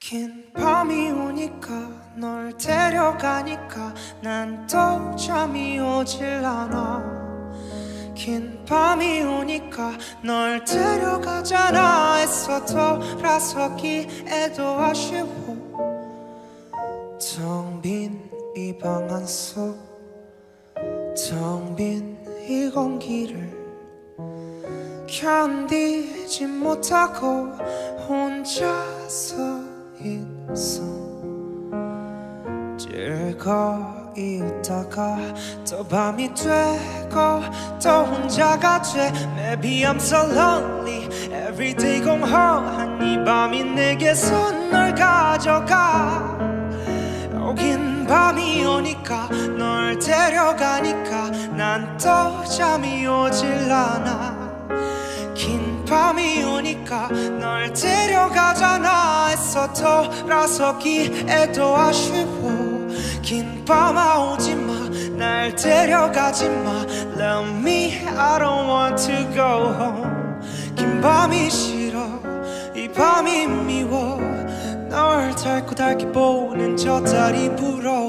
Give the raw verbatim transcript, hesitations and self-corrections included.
긴 밤이 오니까 널 데려가니까 난 또 잠이 오질 않아. 긴 밤이 오니까 널 데려가잖아. 애써 돌아서기에도 아쉬워. 텅 빈 이 방 안속 텅 빈 이 공기를 견디지 못하고 혼자서 있어. 즐거이 웃다가 또 밤이 되고 또 혼자가 돼. Maybe I'm so lonely everyday 공허한 이 밤이 내게서 널 가져가. 긴 밤이 오니까 널 데려가니까 난 또 잠이 오질 않아. 긴 밤이 오니까 널 데려가잖아. 애써 돌아서기에도 아쉬워. 긴 밤아 오지마 날 데려가지마. Love me I don't want to go home. 긴 밤이 싫어 이 밤이 미워. 널 닳고 닳게 보는 저 달이 부러워.